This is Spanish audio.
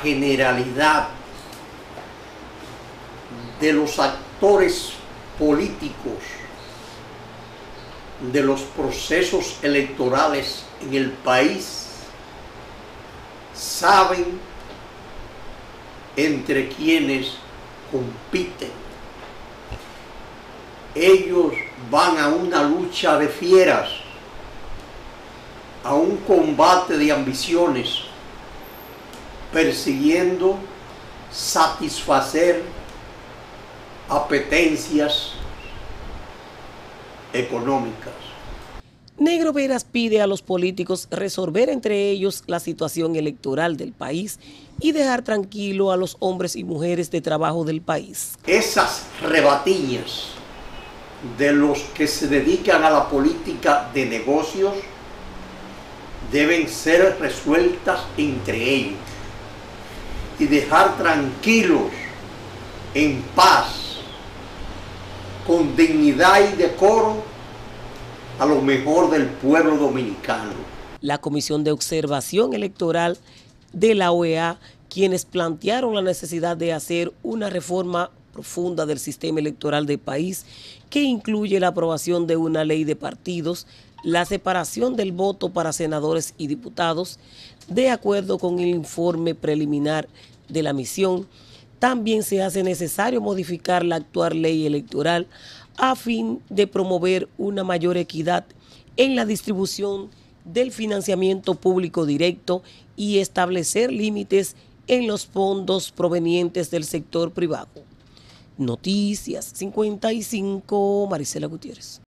generalidad de los actores políticos de los procesos electorales en el país saben entre quienes compiten. Ellos van a una lucha de fieras, a un combate de ambiciones, persiguiendo satisfacer apetencias económicas. Negro Veras pide a los políticos resolver entre ellos la situación electoral del país y dejar tranquilo a los hombres y mujeres de trabajo del país. Esas rebatiñas de los que se dedican a la política de negocios deben ser resueltas entre ellos y dejar tranquilos, en paz, con dignidad y decoro, a lo mejor del pueblo dominicano. La Comisión de Observación Electoral de la OEA, quienes plantearon la necesidad de hacer una reforma profunda del sistema electoral del país, que incluye la aprobación de una ley de partidos, la separación del voto para senadores y diputados, de acuerdo con el informe preliminar de la misión. También se hace necesario modificar la actual ley electoral a fin de promover una mayor equidad en la distribución del financiamiento público directo y establecer límites en los fondos provenientes del sector privado. Noticias 55, Marisela Gutiérrez.